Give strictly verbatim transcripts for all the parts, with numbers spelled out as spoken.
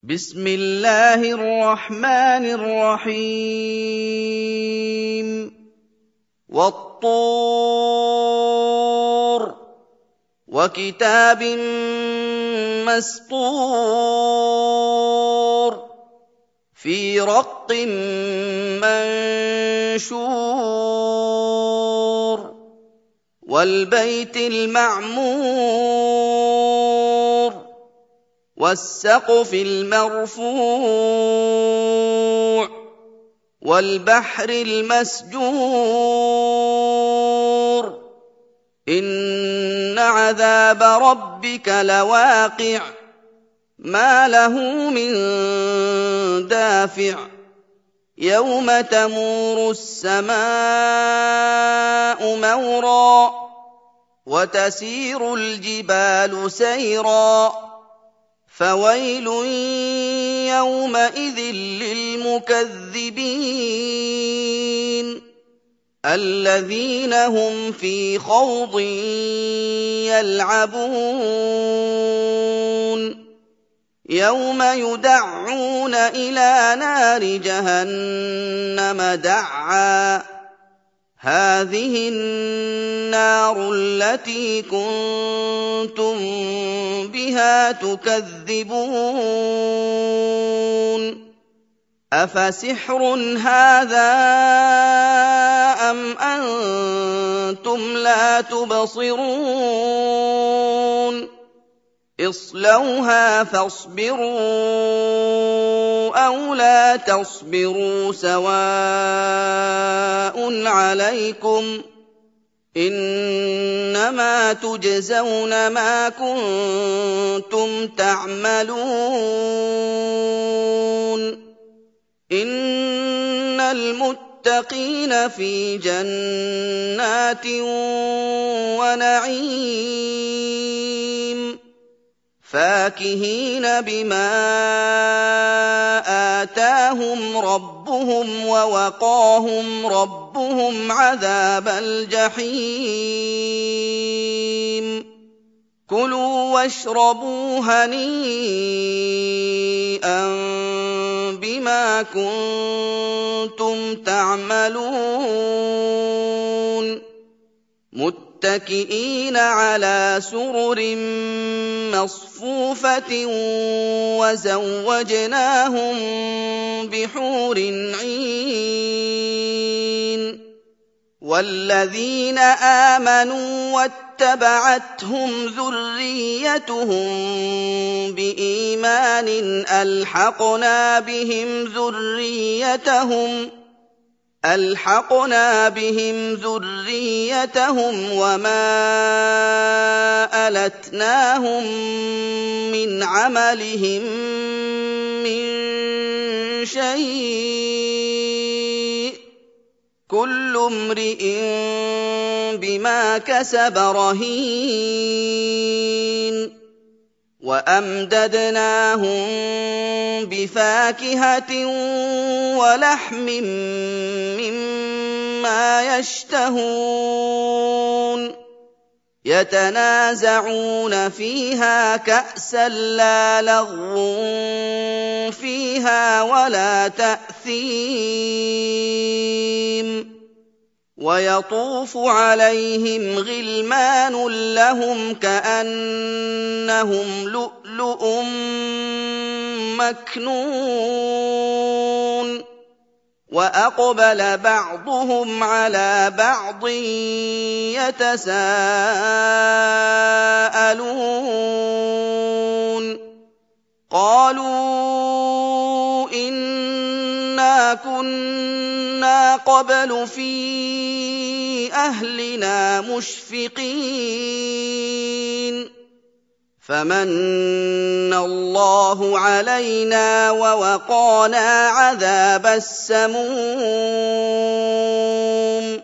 بسم الله الرحمن الرحيم والطور وكتاب مسطور في رق منشور والبيت المعمور والسقف المرفوع والبحر المسجور إن عذاب ربك لواقع ما له من دافع يوم تمور السماء مورا وتسير الجبال سيرا فويل يومئذ للمكذبين الذين هم في خوض يلعبون يوم يدعون إلى نار جهنم دعا هذه النار التي كنتم بها تكذبون أفسحر هذا أم أنتم لا تبصرون اصلوها فاصبروا أو لا تصبروا سواء عليكم إنما تجزون ما كنتم تعملون إن المتقين في جنات ونعيم فاكهين بما آتاهم ربهم ووقاهم ربهم عذاب الجحيم كلوا واشربوا هنيئا بما كنتم تعملون متكئين على سرر مصفوفة وزوجناهم بحور عين والذين آمنوا واتبعتهم ذريتهم بإيمان ألحقنا بهم ذريتهم ألحقنا بهم ذريتهم وما ألتناهم من عملهم من شيء كل امرئ بما كسب رهين وأمددناهم بفاكهة ولحم مما يشتهون يتنازعون فيها كأسا لا لغو فيها ولا تأثيم ويطوف عليهم غلمان لهم كأنهم لؤلؤ مكنون وأقبل بعضهم على بعض يتساءلون قالوا إنا كنا قبل في أهلنا مشفقين فمن الله علينا ووقانا عذاب السموم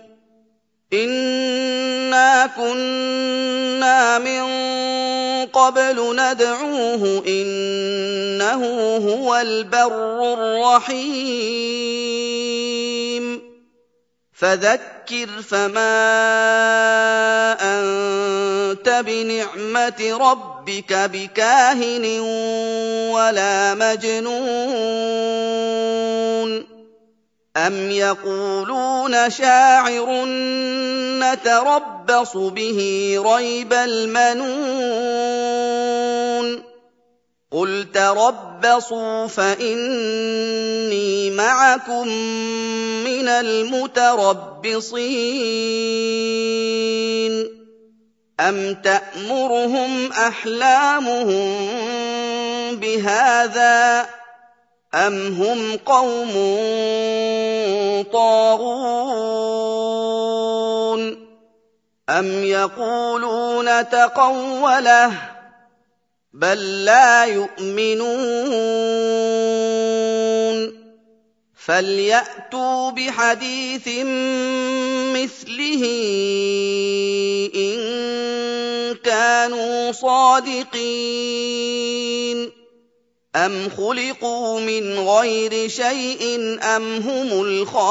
إنا كنا من قبل ندعوه إنه هو البر الرحيم فذكر فما أنت أنت بنعمة ربك بكاهن ولا مجنون أم يقولون شاعر نتربص به ريب المنون قل تربصوا فإني معكم من المتربصين أم تأمرهم أحلامهم بهذا أم هم قوم طاغون أم يقولون تقوله بل لا يؤمنون فليأتوا بحديث مثله إن كانوا صادقين أم خلقوا من غير شيء أم هم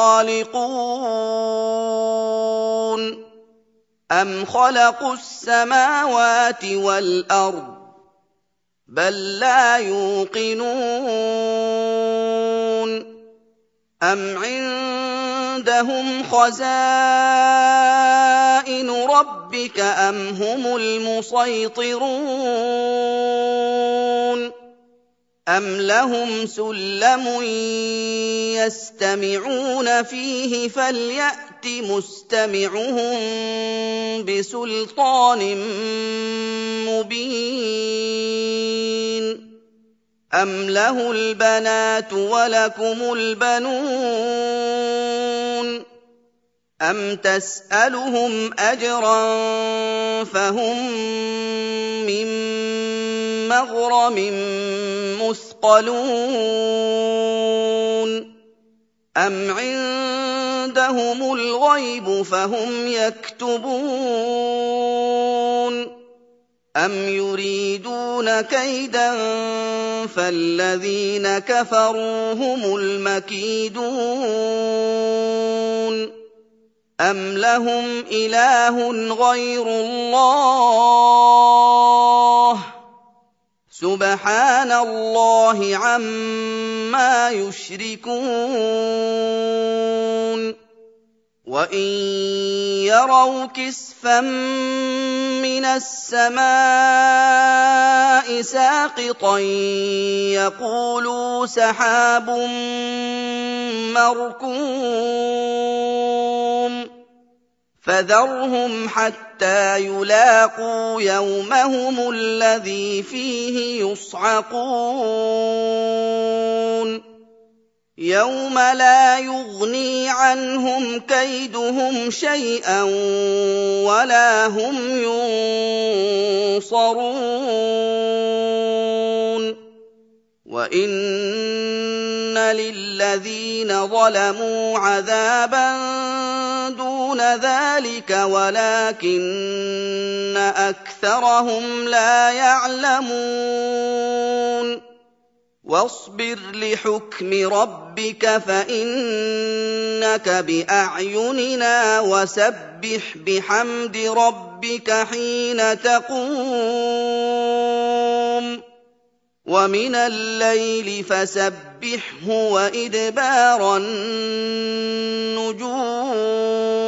الخالقون أم خلقوا السماوات والأرض بل لا يوقنون أم عندهم خزائن ربك أم هم المسيطرون أم لهم سلم يستمعون فيه فليأت مستمعهم بسلطان مبين أم له البنات ولكم البنون أم تسألهم أجرا فهم من مغرم مثقلون أم عندهم الغيب فهم يكتبون أم يريدون كيدا فالذين كفروا هم المكيدون أم لهم إله غير الله سبحان الله عما يشركون وإن يروا كسفا من السماء ساقطا يقولوا سحاب مركوم فذرهم حتى يلاقوا يومهم الذي فيه يصعقون يوم لا يغني عنهم كيدهم شيئا ولا هم ينصرون وإن للذين ظلموا عذابا دون ذلك ولكن أكثرهم لا يعلمون واصبر لحكم ربك فإنك بأعيننا وسبح بحمد ربك حين تقوم ومن الليل فسبحه وإدبار النجوم